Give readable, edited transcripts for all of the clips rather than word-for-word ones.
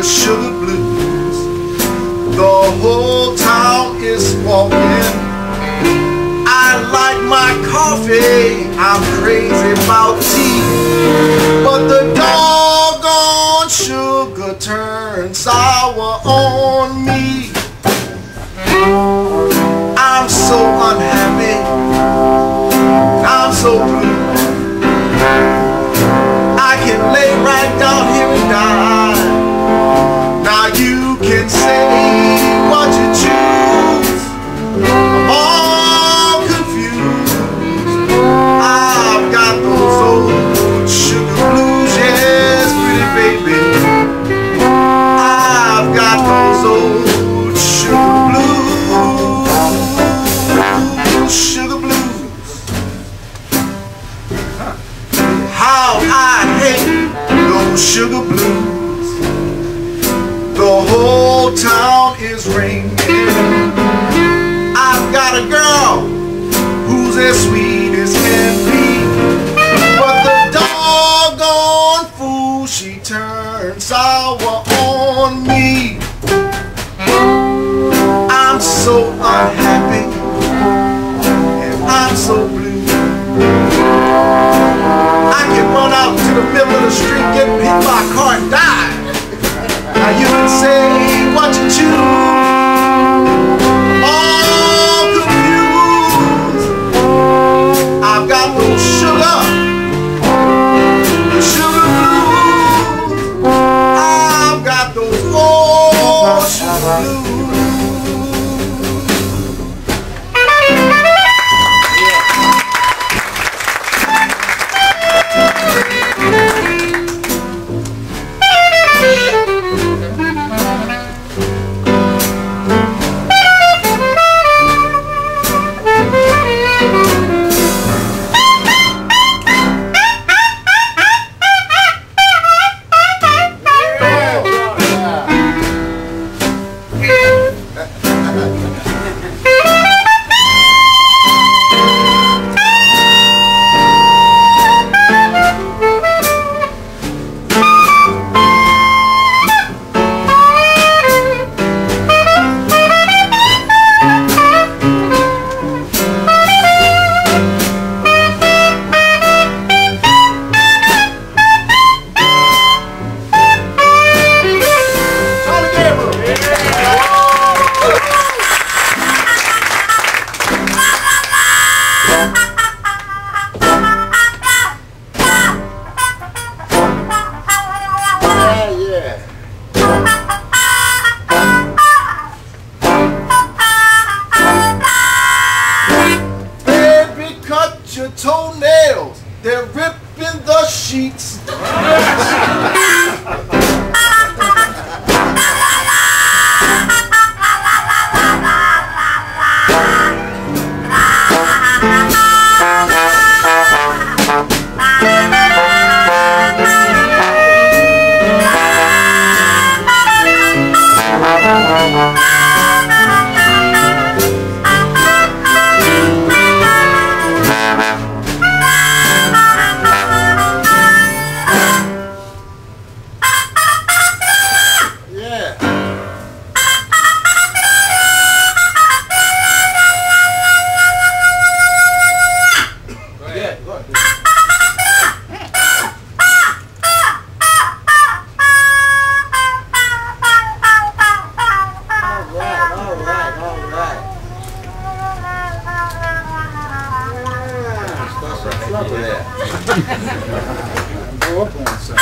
sugar blues. The whole town is walking. I like my coffee, I'm crazy about tea, but the doggone sugar turns sour on me. I'm so unhappy, I'm so blue. I can lay right down here and die. Now you can say what you choose. I'm all confused. I've got those old sugar blues, yes, pretty baby. I've got those old sugar blues, sugar blues. How I hate those sugar blues. The whole town is ringing. I've got a girl who's as sweet as can be, but the doggone fool, she turns sour on me. I'm so unhappy and I'm so blue. I can run out to the middle of the street, get hit by a car and die. Now you can say what you choose. All confused. I've got no sugar, the sugar blues. I've got those old sugar blues. Your toenails, they're ripping the sheets. Go up one second.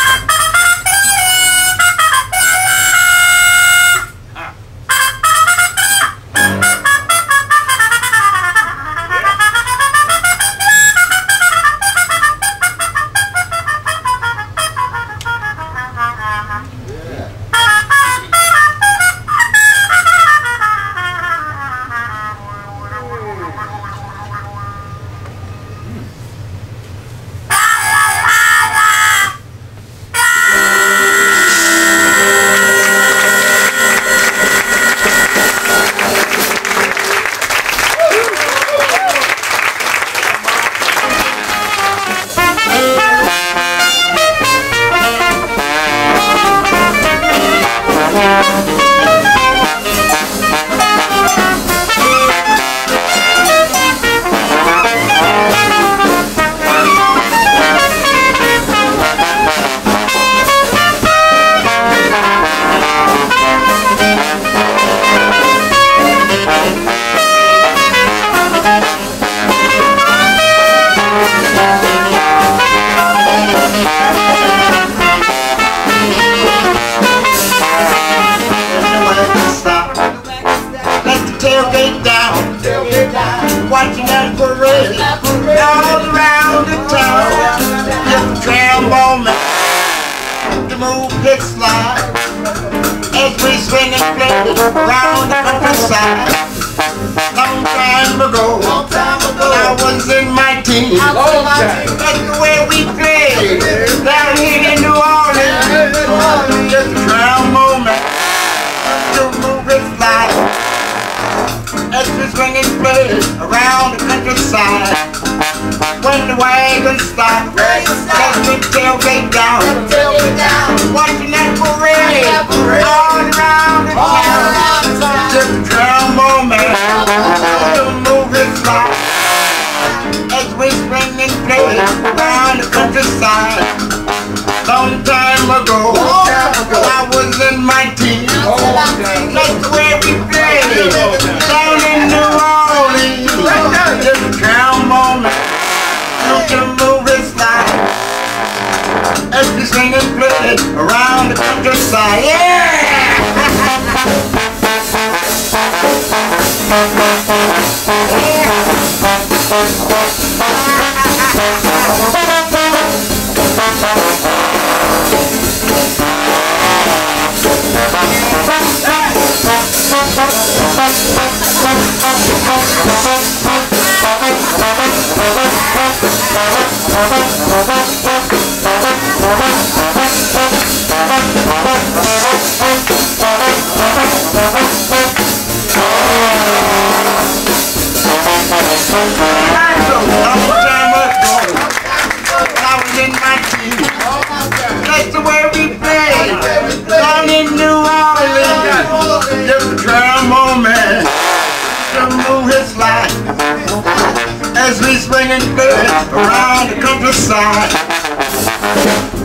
countryside. Long time ago, when I was in my teens. That's the way we played down here in New Orleans. Just a drown moment to move it slide. As we swing and play around the countryside. When the wagon stops, let me tailgate down. Watching that parade all around the town. Just a drown moment to move it slide. As we swing and play around the countryside. Long time ago, when I was in my teens. That's the way we played down in New Orleans. Just a drown moment to move it slide. As we swing and play around the countryside. Yeah! That's the way we play down in New Orleans. Just a drown moment to move his life. As we swing and play around the countryside.